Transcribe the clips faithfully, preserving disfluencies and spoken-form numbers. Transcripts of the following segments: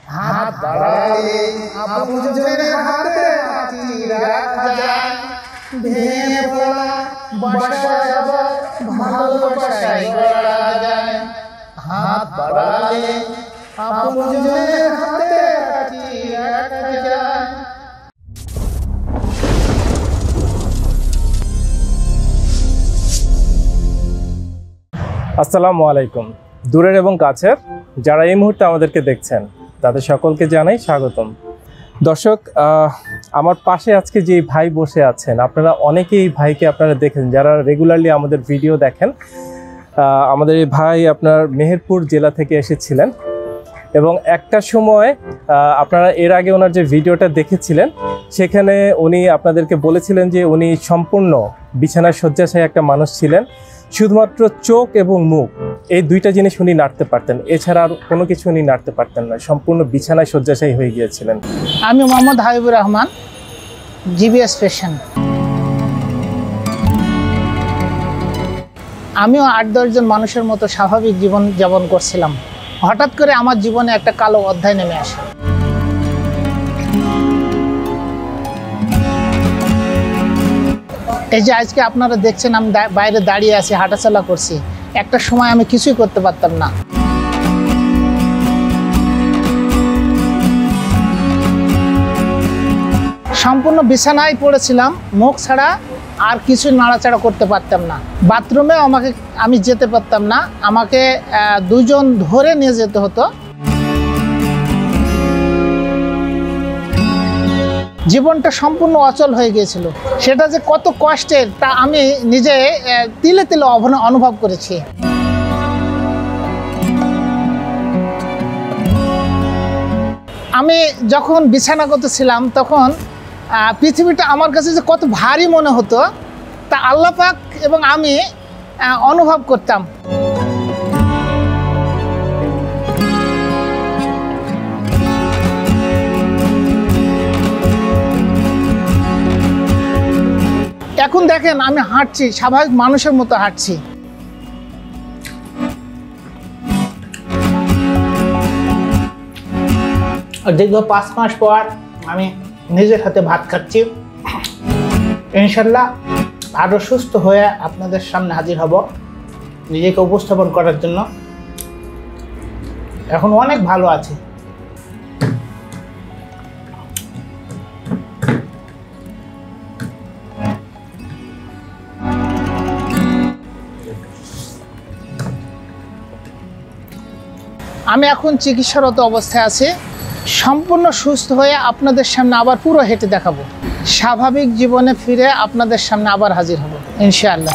হাত বাড়ালে আপনজনের হাতে হাতি রাখা যায়, ভেঙে পড়া বাসা আবার ভালোবাসায় গড়া যায়। হাত বাড়ালে আপনজনের হাতে হাতি রাখা যায়। আসসালামু আলাইকুম। দূরের এবং কাছের যারা এই মুহূর্তে আমাদেরকে দেখছেন তাদের সকলকে জানাই স্বাগতম। দর্শক, আমার পাশে আজকে যে ভাই বসে আছেন, আপনারা অনেকেই ভাইকে আপনারা দেখেন, যারা রেগুলারলি আমাদের ভিডিও দেখেন। আমাদের এই ভাই আপনার মেহেরপুর জেলা থেকে এসেছিলেন এবং একটা সময় আপনারা এর আগে ওনার যে ভিডিওটা দেখেছিলেন সেখানে উনি আপনাদেরকে বলেছিলেন যে উনি সম্পূর্ণ বিছানায় শয্যাশায়ী একটা মানুষ ছিলেন। শুধুমাত্র চোখ এবং মুখ এই দুইটা জিনিস উনি নাড়তে পারতেন, এছাড়া আর কোনো কিছু উনি নাড়তে পারতেন না, সম্পূর্ণ বিছানায় শয্যাশায়ী হয়ে গিয়েছিলেন। আমি মোহাম্মদ হাবিবুর রহমান, জিবিএস পেশেন্ট। আমিও আট দশজন মানুষের মতো স্বাভাবিক জীবন যাপন করছিলাম। হঠাৎ করে আমার জীবনে একটা কালো অধ্যায় নেমে আসে। এই যে আজকে আপনারা দেখছেন আমি বাইরে দাঁড়িয়ে আছি, হাঁটাচলা করছি। একটা সময় আমি কিছুই করতে পারতাম না। সম্পূর্ণ বিছানায় পড়েছিলাম, মুখ ছাড়া আর কিছু নাড়াচাড়া করতে পারতাম না। বাথরুমে আমাকে আমি যেতে পারতাম না, আমাকে দুজন ধরে নিয়ে যেতে হতো। জীবনটা সম্পূর্ণ অচল হয়ে গিয়েছিল। সেটা যে কত কষ্টের তা আমি নিজে তিলে তিলে অনুভব করেছি। আমি যখন বিছানাগত ছিলাম তখন পৃথিবীটা আমার কাছে যে কত ভারী মনে হতো তা আল্লাহ পাক এবং আমি অনুভব করতাম। এখন দেখেন আমি হাঁটছি, স্বাভাবিক মানুষের মতো হাঁটছি। দীর্ঘ পাঁচ মাস পর আমি নিজের হাতে ভাত খাচ্ছি। ইনশাল্লাহ আরো সুস্থ হয়ে আপনাদের সামনে হাজির হব নিজেকে উপস্থাপন করার জন্য। এখন অনেক ভালো আছি। আমি এখন চিকিৎসারত অবস্থায় আছি। সম্পূর্ণ সুস্থ হয়ে আপনাদের সামনে আবার পুরো হেঁটে দেখাবো। স্বাভাবিক জীবনে ফিরে আপনাদের সামনে আবার হাজির হব ইনশাআল্লাহ।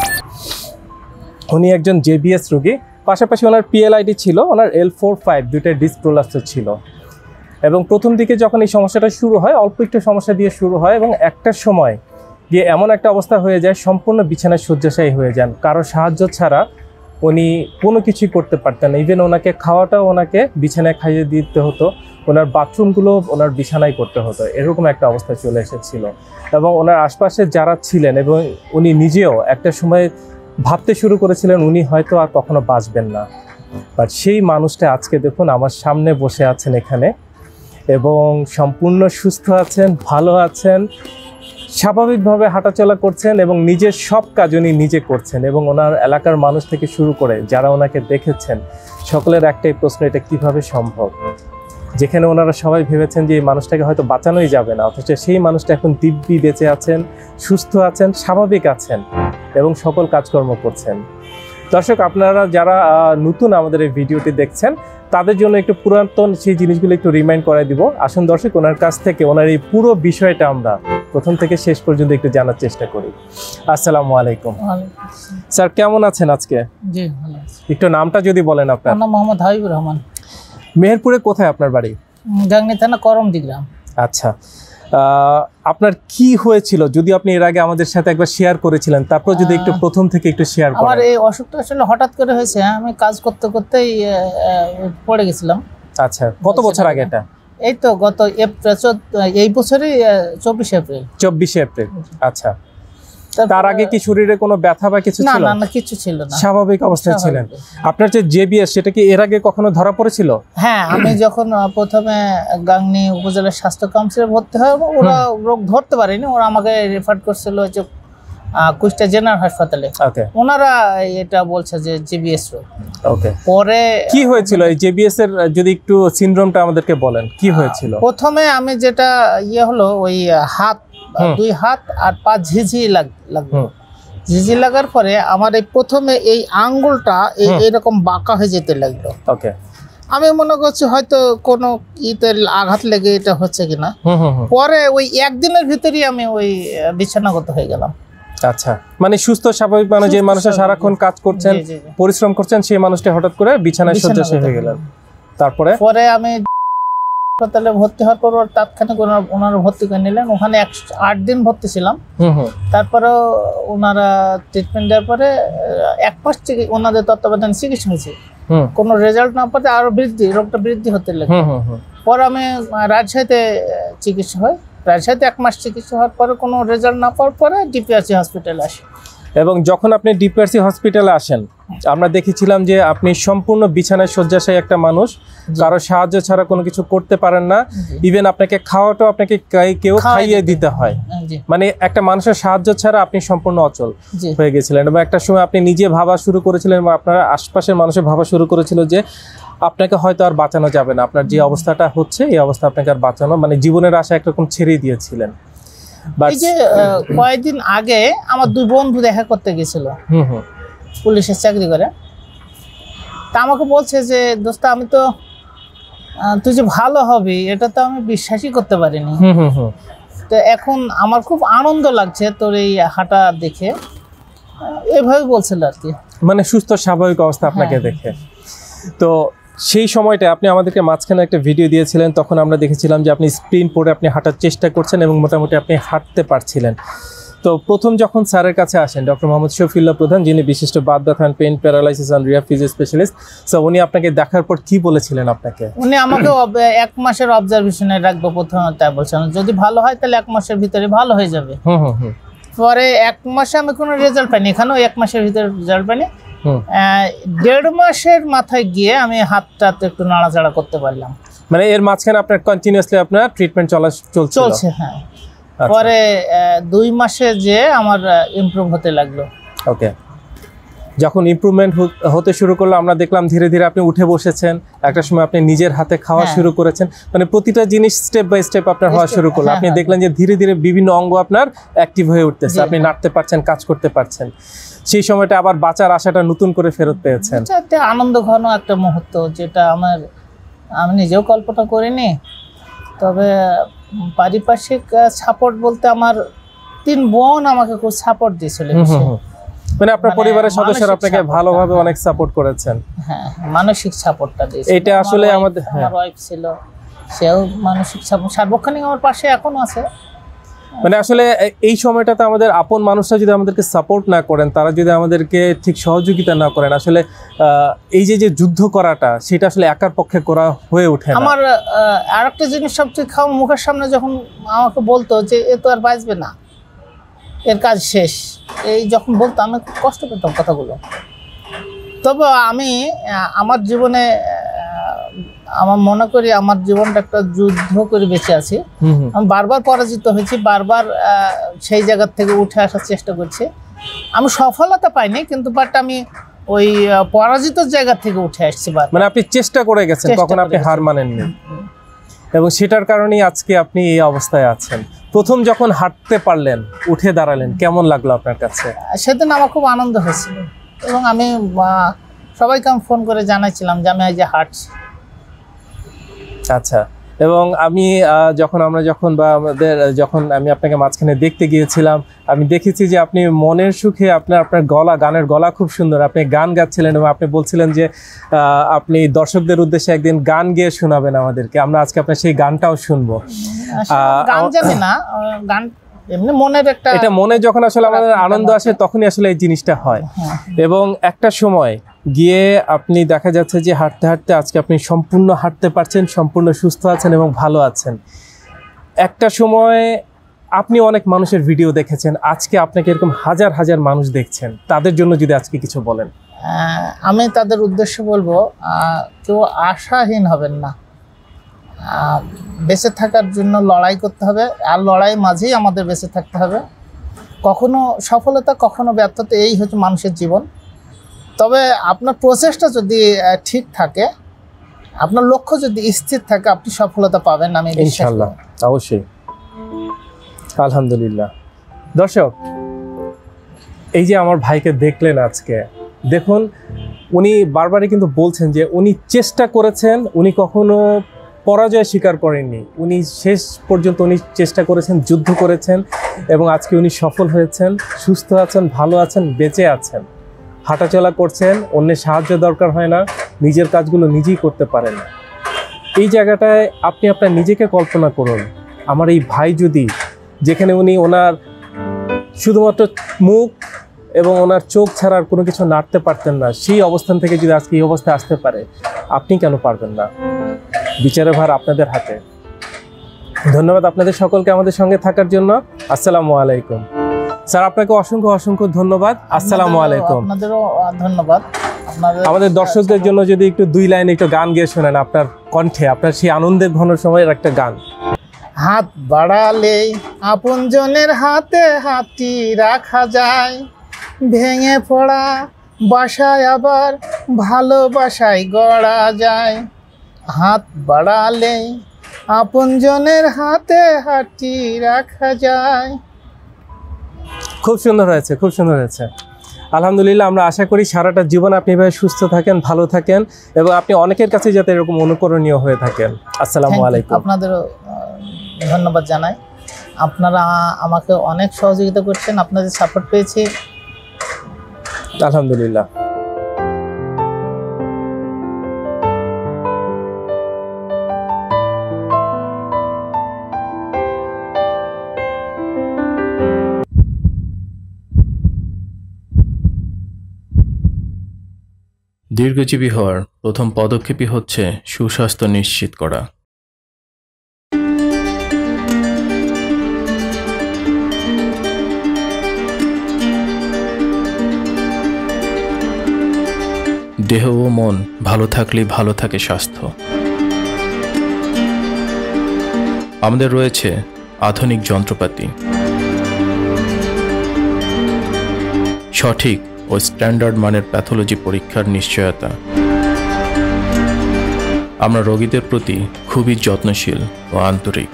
উনি একজন জেবিএস রোগী, পাশাপাশি ওনার পিএলআইডি ছিল, ওনার এল ফোর ফাইভ দুইটা ডিস্ক প্রোলাপস ছিল। এবং প্রথম দিকে যখন এই সমস্যাটা শুরু হয় অল্প একটু সমস্যা দিয়ে শুরু হয় এবং একটা সময় গিয়ে এমন একটা অবস্থা হয়ে যায় সম্পূর্ণ বিছানায় শয্যাশায়ী হয়ে যান। কারো সাহায্য ছাড়া উনি কোনো কিছুই করতে পারতেন না। ইভেন ওনাকে খাওয়াটাও ওনাকে বিছানায় খাইয়ে দিতে হতো, ওনার বাথরুমগুলো ওনার বিছানায় করতে হতো, এরকম একটা অবস্থা চলে এসেছিল। এবং ওনার আশপাশে যারা ছিলেন এবং উনি নিজেও একটা সময় ভাবতে শুরু করেছিলেন উনি হয়তো আর কখনো বাঁচবেন না। বাট সেই মানুষটা আজকে দেখুন আমার সামনে বসে আছেন এখানে এবং সম্পূর্ণ সুস্থ আছেন, ভালো আছেন, স্বাভাবিকভাবে হাঁটাচলা করছেন এবং নিজের সব কাজ উনি নিজে করছেন। এবং ওনার এলাকার মানুষ থেকে শুরু করে যারা ওনাকে দেখেছেন সকলের একটাই প্রশ্ন, এটা কিভাবে সম্ভব? যেখানে ওনারা সবাই ভেবেছেন যে এই মানুষটাকে হয়তো বাঁচানোই যাবে না, অথচ সেই মানুষটা এখন দিব্যি বেঁচে আছেন, সুস্থ আছেন, স্বাভাবিক আছেন এবং সকল কাজকর্ম করছেন। দর্শক, আপনারা যারা নতুন আমাদের এই ভিডিওটি দেখছেন তাদের জন্য একটু পুরাতন সেই জিনিসগুলো একটু রিমাইন্ড করাই দিব। আসুন দর্শক, ওনার কাছ থেকে ওনার এই পুরো বিষয়টা আমরা প্রথম থেকে শেষ পর্যন্ত একটু জানার চেষ্টা করি। আসসালামু আলাইকুম স্যার, কেমন আছেন আজকে? জি ভালো আছি। একটু নামটা যদি বলেন আপনার। আমার নাম মোহাম্মদ হাবিবুর রহমান। মেহেরপুরে কোথায় আপনার বাড়ি? গাংনী থানা, করমদি গ্রাম। আচ্ছা, আপনার কি হয়েছিল যদি আপনি এর আগে আমাদের সাথে একবার শেয়ার করেছিলেন, তারপর যদি একটু প্রথম থেকে একটু শেয়ার করেন। আমার এই অসুখটা আসলে হঠাৎ করে হয়েছে, আমি কাজ করতে করতেই পড়ে গেছিলাম। আচ্ছা, কত বছর আগে এটা? এই তো গত এপ্রিল, এই বছরই চব্বিশে এপ্রিল। চব্বিশে এপ্রিল, আচ্ছা। তার আগে কি শরীরে কোনো ব্যথা বা কিছু না ছিল? না না কিছু ছিল না, স্বাভাবিক অবস্থায় ছিলেন। আপনার যে জেবিএস সেটা কি এর আগে কখনো ধরা পড়েছিল? হ্যাঁ, আমি যখন আহ, প্রথমে গাংনী উপজেলা স্বাস্থ্য কাউন্সিলে ভর্তি হয়, ওরা রোগ ধরতে পারেনি, ওরা আমাকে রেফার করছিল যে আহ, কুষ্টিয়া জেনারেল হাসপাতালে। ওকে ওনারা এটা বলছে যে জিবিএস রোগ। ওকে, পরে কি হয়েছিল এই জেবিএস এর, যদি একটু সিনড্রোমটা আমাদেরকে বলেন কি হয়েছিল? প্রথমে আমি যেটা ইয়ে হলো ওই হাত, দুই হাত আর পা ঝিঝি লাগ লাগলো। ঝিঝি লাগার পরে আমার এই প্রথমে এই আঙ্গুলটা এই এরকম বাঁকা হয়ে যেতে লাগলো। ওকে, আমি মনে করছি হয়তো কোনো ইতে আঘাত লেগে এটা হচ্ছে কিনা। হুম হুম হুম। পরে ওই একদিনের ভিতরেই আমি ওই বিছানাগত হয়ে গেলাম। আচ্ছা, মানে সুস্থ স্বাভাবিক মানুষ, যে মানুষটা সারাক্ষণ কাজ করছেন, জি, জি, জি। পরিশ্রম করছেন, সেই মানুষটা হঠাৎ করে বিছানায় শয্যাশায়ী হয়ে গেলেন। তারপরে পরে আমি হাসপাতালে ভর্তি হওয়ার পর ওর তাৎক্ষণিক ওনারা ওনারা ভর্তি করে নিলেন। ওখানে এক আট দিন ভর্তি ছিলাম। হুম হুম তারপরেও ওনারা ট্রিটমেন্ট দেওয়ার পরে আহ, এক মাস থেকে ওনাদের তত্ত্বাবধান চিকিৎসা হয়েছে। হুম কোনো রেজাল্ট না পাতে আরো বৃদ্ধি, রোগটা বৃদ্ধি হতে লাগে। হুম হুম হুম। পরে আমি আহ, রাজশাহীতে আহ, চিকিৎসা হয়। রাজশাহীতে এক মাস চিকিৎসা হওয়ার পরে কোনো রেজাল্ট না পাওয়ার পরে ডিপিআরসি হসপিটালে আসি। এবং যখন আপনি ডিপিআরসি হসপিটালে আসেন, আমরা দেখেছিলাম যে আপনি সম্পূর্ণ বিছানায় শয্যাশায়ী একটা মানুষ, কারো সাহায্য ছাড়া কোনো কিছু করতে পারেন না। ইভেন আপনাকে খাওয়াটাও আপনাকে কে- কেউ খাইয়ে দিতে হয়। জি মানে একটা মানুষের সাহায্য ছাড়া আপনি সম্পূর্ণ অচল জি হয়ে গেছিলেন। এবং একটা সময় আপনি নিজে ভাবা শুরু করেছিলেন এবং আপনার আশপাশের মানুষের ভাবা শুরু করেছিল যে আপনাকে হয়তো আর বাঁচানো যাবে না, আপনার যে অবস্থাটা হচ্ছে এই অবস্থা আপনাকে আর বাঁচানো, মানে জীবনের আশা একরকম ছেড়ে দিয়েছিলেন। বাট এই যে আহ, কয়েকদিন আগে আমার দুই বন্ধু দেখা করতে গেছিল, হুম হুম পুলিশের চাকরি করে। তা আমাকে বলছে যে দোস্ত আমি তো আহ, তুই যে ভালো হবি এটা তো আমি বিশ্বাসই করতে পারিনি। হুম হুম হুম। তো এখন আমার খুব আনন্দ লাগছে তোর এই হাঁটা দেখে, আহ, এভাবে বলছিল আর কি। মানে সুস্থ স্বাভাবিক অবস্থা আপনাকে দেখে। তো সেই সময়টা আপনি আমাদেরকে মাঝখানে একটা ভিডিও দিয়েছিলেন, তখন আমরা দেখেছিলাম যে আপনি স্প্রিন্ট পরে আপনি হাঁটার চেষ্টা করছেন এবং মোটামুটি আপনি হাঁটতে পারছিলেন। তো প্রথম যখন স্যারের কাছে আসেন, ডক্টর মোহাম্মদ শফিউল্লাহ প্রধান, যিনি বিশিষ্ট বাত ব্যথা and pain paralysis and rehab physio specialist, so উনি আপনাকে দেখার পর কি বলেছিলেন আপনাকে? উনি আমাকে অব- এক মাসের অবজারভেশনে রাখবো প্রথমে, তাই বলছেন যদি ভালো হয় তাহলে এক মাসের ভিতরে ভালো হয়ে যাবে। হুম হুম হুম পরে এক মাসে আমি কোনো রেজাল্ট পাইনি, এখানেও এক মাসের ভিতরে রেজাল্ট পাইনি। হুম। আহ, দেড় মাসের মাথায় গিয়ে আমি হাতটা একটু নাড়াচাড়া করতে পারলাম। মানে এর মাঝখানে আপনার কন্টিনিউয়াসলি আপনার ট্রিটমেন্ট চলা চলছিল? চলছে, হ্যাঁ। আচ্ছা। পরে আহ, দুই মাসে যে আমার ইমপ্রুভ হতে লাগলো। ওকে, যখন ইমপ্রুভমেন্ট হতে শুরু করলো, আমরা দেখলাম ধীরে ধীরে আপনি উঠে বসেছেন, একটা সময় আপনি নিজের হাতে খাওয়া হ্যাঁ। শুরু করেছেন, মানে প্রতিটা জিনিস স্টেপ বাই স্টেপ আপনার হওয়া Step- শুরু করলো। হ্যাঁ, আপনি হ্যাঁ। দেখলেন যে ধীরে ধীরে বিভিন্ন অঙ্গ আপনার অ্যাক্টিভ হয়ে উঠতেছে, জি। আপনি নাড়তে পারছেন, কাজ করতে পারছেন। সেই সময়টা আবার বাঁচার আশাটা নতুন করে ফেরত পেয়েছেন। এটা একটা আনন্দ ঘন একটা মুহূর্ত, যেটা আমার আমি নিজেও কল্পনা করিনি। তবে উম, পারিপার্শ্বিক সাপোর্ট বলতে আমার তিন বোন আমাকে খুব সাপোর্ট দিয়েছিল। হুম হুম হুম। মানে আপনার মানে পরিবারের সদস্যরা মানসিক আপনাকে support-টা, ভালোভাবে হ্যাঁ। অনেক সাপোর্ট করেছেন। হ্যাঁ, মানসিক সাপোর্টটা দিয়েছিল। এটা আমার আসলে wife- আমাদের- হ্যাঁ। আমার ওয়াইফ ছিল, সেও মানসিক সাপোর্ট সার্বক্ষণিক আমার পাশে এখনো আছে। মানে আসলে এ- এই সময়টাতে আমাদের আপন মানুষরা যদি আমাদেরকে সাপোর্ট না করেন, তারা যদি আমাদেরকে ঠিক সহযোগিতা না করেন, আসলে আহ, এই যে যে যুদ্ধ করাটা, সেটা আসলে একার পক্ষে করা হয়ে ওঠে না। আমার আর একটা জিনিস সবচেয়ে খাওয়া মুখের সামনে যখন আমাকে বলতো যে এ তো আর বাঁচবে না, এর কাজ শেষ, এই যখন বলতো আমি খুব কষ্ট পেতাম কথাগুলো। তবে আমি আহ, আমার জীবনে আহ, আমার মনে করি আমার জীবনটা একটা যুদ্ধ করে বেঁচে আছি। হুম হুম। আমি বারবার পরাজিত হয়েছি, বারবার আহ, সেই জায়গার থেকে উঠে আসার চেষ্টা করছি। আমি সফলতা পাইনি, কিন্তু বাট আমি ওই আহ, পরাজিত জায়গা থেকে উঠে আসছি বার। মানে আপনি চেষ্টা করে গেছেন, চেষ্টা কখন করে আপনি গেছি। হার মানেননি, এবং সেটার কারণেই আজকে আপনি এই অবস্থায় আছেন। প্রথম যখন হাঁটতে পারলেন, উঠে দাঁড়ালেন, কেমন লাগলো আপনার কাছে? সেদিন আমার খুব আনন্দ হয়েছিল, এবং আমি আহ, সবাইকে আমি ফোন করে জানাইছিলাম যে আমি এই যে হাঁটছি। আচ্ছা, এবং আমি আহ, যখন আমরা যখন বা আমাদের যখন আমি আপনাকে মাঝখানে দেখতে গিয়েছিলাম, আমি দেখেছি যে আপনি মনের সুখে আপনার আপনার গলা, গানের গলা খুব সুন্দর, আপনি গান গাচ্ছিলেন এবং আপনি বলছিলেন যে আহ, আপনি দর্শকদের উদ্দেশ্যে একদিন গান গেয়ে শোনাবেন আমাদেরকে। আমরা আজকে আপনার সেই গানটাও শুনবো। আসলে আহ, গান আ- জানি না, আহ, গান এমনি মনের একটা এটা মনে যখন আসলে আমাদের আনন্দ আসে, তখনই আসলে এই জিনিসটা হয়। হ্যাঁ। এবং একটা সময় গিয়ে আপনি দেখা যাচ্ছে যে হাঁটতে হাঁটতে আজকে আপনি সম্পূর্ণ হাঁটতে পারছেন, সম্পূর্ণ সুস্থ আছেন এবং ভালো আছেন। একটা সময় আপনি অনেক মানুষের ভিডিও দেখেছেন, আজকে আপনাকে এরকম হাজার হাজার মানুষ দেখছেন, তাদের জন্য যদি আজকে কিছু বলেন। আহ, আমি তাদের উদ্দেশ্যে বলবো আহ, কেউ আশাহীন হবেন না। আহ, বেঁচে থাকার জন্য লড়াই করতে হবে, আর লড়াই মাঝেই আমাদের বেঁচে থাকতে হবে। কখনো সফলতা কখনো ব্যর্থতা, এই হচ্ছে মানুষের জীবন। তবে আপনার প্রচেষ্টা যদি আহ, ঠিক থাকে, আপনার লক্ষ্য যদি স্থির থাকে, আপনি সফলতা পাবেন আমি বিশ্বাস ইনশাআল্লাহ, করি। অবশ্যই। আলহামদুলিল্লাহ। দর্শক, এই যে আমার ভাইকে দেখলেন আজকে, দেখুন উনি বারবারই কিন্তু বলছেন যে উনি চেষ্টা করেছেন, উনি কখনো পরাজয় স্বীকার করেননি, উনি শেষ পর্যন্ত উনি চেষ্টা করেছেন, যুদ্ধ করেছেন এবং আজকে উনি সফল হয়েছেন, সুস্থ আছেন, ভালো আছেন, বেঁচে আছেন, হাঁটাচলা করছেন, অন্যের সাহায্য দরকার হয় না, নিজের কাজগুলো নিজেই করতে পারেন। এই জায়গাটায় আপনি আপনার নিজেকে কল্পনা করুন, আমার এই ভাই যদি, যেখানে উনি ওনার শুধুমাত্র মুখ এবং ওনার চোখ ছাড়া আর কোনো কিছু নাড়তে পারতেন না, সেই অবস্থান থেকে যদি আজকে এই অবস্থায় আসতে পারে, আপনি কেন পারবেন না? বিচারের ভার আপনাদের হাতে। ধন্যবাদ আপনাদের সকলকে আমাদের সঙ্গে থাকার জন্য। আসসালামু আলাইকুম। স্যার, আপনাকে অসংখ্য অসংখ্য ধন্যবাদ। আসসালামু আলাইকুম। আপনাদেরও ধন্যবাদ। আপনাদের আমাদের দর্শকদের জন্য যদি একটু দুই লাইন একটু গান গেয়ে শোনেন আপনার কণ্ঠে, আপনার সেই আনন্দের ঘন সময়ের একটা গান। হাত বাড়ালেই আপনজনের হাতে হাতটি রাখা যায়, ভেঙে পড়া বাসায় আবার ভালোবাসায় গড়া যায়। হাত বাড়ালেই আপনজনের হাতে হাতটি রাখা যায়। খুব সুন্দর হয়েছে, খুব সুন্দর হয়েছে। আলহামদুলিল্লাহ, আমরা আশা করি সারাটা জীবন আপনি এভাবে সুস্থ থাকেন, ভালো থাকেন এবং আপনি অনেকের কাছে যাতে এরকম অনুকরণীয় হয়ে থাকেন। আসসালামু আলাইকুম। আপনাদেরও ধন্যবাদ জানাই। আপনারা আমাকে অনেক সহযোগিতা করছেন, আপনাদের সাপোর্ট পেয়েছি। আলহামদুলিল্লাহ। দীর্ঘজীবী হওয়ার প্রথম পদক্ষেপই হচ্ছে সুস্বাস্থ্য নিশ্চিত করা। দেহ ও মন ভালো থাকলেই ভালো থাকে স্বাস্থ্য। আমাদের রয়েছে আধুনিক যন্ত্রপাতি, সঠিক ও স্ট্যান্ডার্ড মানের প্যাথোলজি পরীক্ষার নিশ্চয়তা। আমরা রোগীদের প্রতি খুবই যত্নশীল ও আন্তরিক।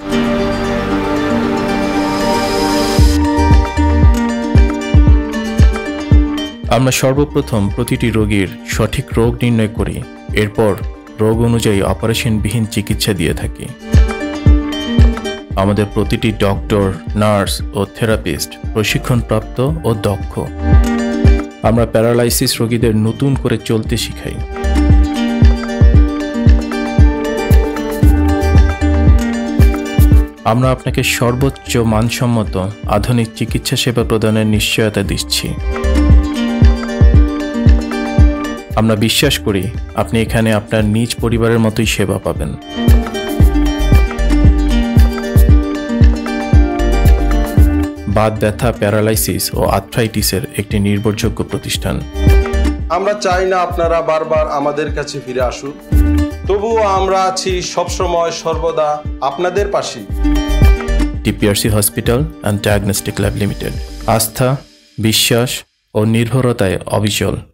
আমরা সর্বপ্রথম প্রতিটি রোগীর সঠিক রোগ নির্ণয় করি, এরপর রোগ অনুযায়ী অপারেশনবিহীন চিকিৎসা দিয়ে থাকি। আমাদের প্রতিটি ডক্টর, নার্স ও থেরাপিস্ট প্রশিক্ষণপ্রাপ্ত ও দক্ষ। আমরা প্যারালাইসিস রোগীদের নতুন করে চলতে শিখাই। আমরা আপনাকে সর্বোচ্চ মানসম্মত আধুনিক চিকিৎসা সেবা প্রদানের নিশ্চয়তা দিচ্ছি। আমরা বিশ্বাস করি আপনি এখানে আপনার নিজ পরিবারের মতোই সেবা পাবেন। বাত ব্যথা, প্যারালাইসিস ও আর্থ্রাইটিসের একটি নির্ভরযোগ্য প্রতিষ্ঠান। আমরা চাই না আপনারা বারবার আমাদের কাছে ফিরে আসুন, তবুও আমরা আছি সবসময় সর্বদা আপনাদের পাশে। TPRC hospital and diagnostic lab limited, আস্থা, বিশ্বাস ও নির্ভরতায় অবিচল।